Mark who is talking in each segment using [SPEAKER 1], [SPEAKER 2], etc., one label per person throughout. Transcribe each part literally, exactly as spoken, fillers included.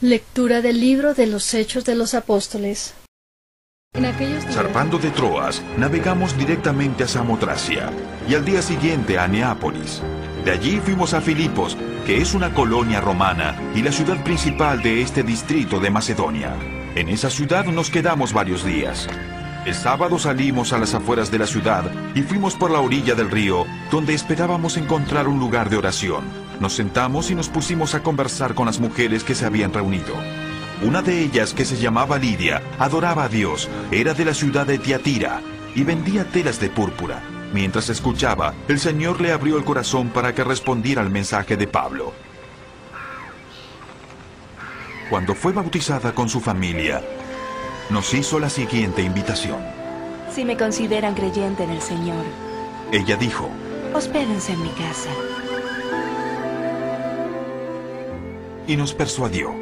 [SPEAKER 1] Lectura del libro de los Hechos de los Apóstoles. En aquellos días,
[SPEAKER 2] Zarpando de Troas, navegamos directamente a Samotracia y al día siguiente a Neápolis. De allí fuimos a Filipos, que es una colonia romana y la ciudad principal de este distrito de Macedonia. En esa ciudad nos quedamos varios días. El sábado salimos a las afueras de la ciudad y fuimos por la orilla del río, donde esperábamos encontrar un lugar de oración. Nos sentamos y nos pusimos a conversar con las mujeres que se habían reunido. Una de ellas, que se llamaba Lidia, adoraba a Dios, era de la ciudad de Tiatira y vendía telas de púrpura. Mientras escuchaba, el Señor le abrió el corazón para que respondiera al mensaje de Pablo. Cuando fue bautizada con su familia, nos hizo la siguiente invitación.
[SPEAKER 3] Si me consideran creyente en el Señor,
[SPEAKER 2] Ella dijo,
[SPEAKER 3] hospédense en mi casa.
[SPEAKER 2] y nos persuadió.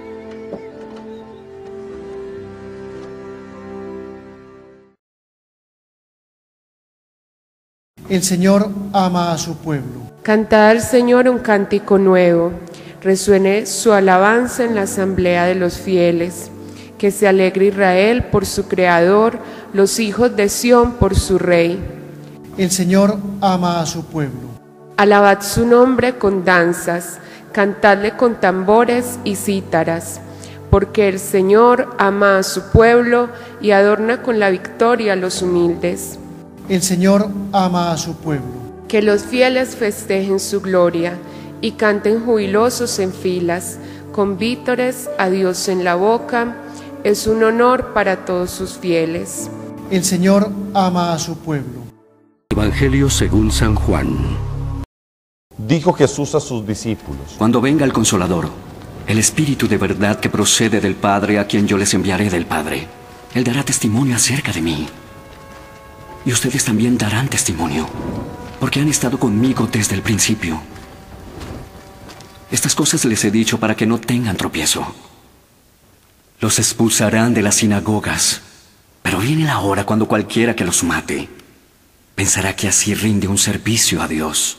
[SPEAKER 4] El Señor ama a su pueblo.
[SPEAKER 5] Cantad al Señor un cántico nuevo, resuene su alabanza en la asamblea de los fieles. Que se alegre Israel por su Creador, los hijos de Sión por su Rey.
[SPEAKER 4] El Señor ama a su pueblo.
[SPEAKER 5] Alabad su nombre con danzas, cantadle con tambores y cítaras, porque el Señor ama a su pueblo y adorna con la victoria a los humildes.
[SPEAKER 4] El Señor ama a su pueblo.
[SPEAKER 5] Que los fieles festejen su gloria y canten jubilosos en filas, con vítores a Dios en la boca. Es un honor para todos sus fieles.
[SPEAKER 4] El Señor ama a su pueblo.
[SPEAKER 6] Evangelio según San Juan.
[SPEAKER 7] Dijo Jesús a sus discípulos:
[SPEAKER 6] Cuando venga el Consolador, el Espíritu de verdad que procede del Padre, a quien yo les enviaré del Padre, Él dará testimonio acerca de mí. Y ustedes también darán testimonio, porque han estado conmigo desde el principio. Estas cosas les he dicho para que no tengan tropiezo. Los expulsarán de las sinagogas, pero viene la hora cuando cualquiera que los mate pensará que así rinde un servicio a Dios.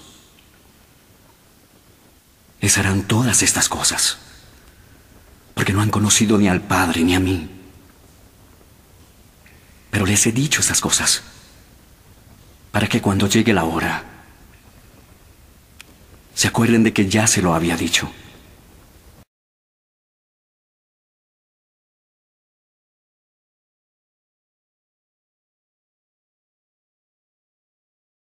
[SPEAKER 6] Les harán todas estas cosas, porque no han conocido ni al Padre ni a mí. Pero les he dicho estas cosas, para que cuando llegue la hora, se acuerden de que ya se lo había dicho.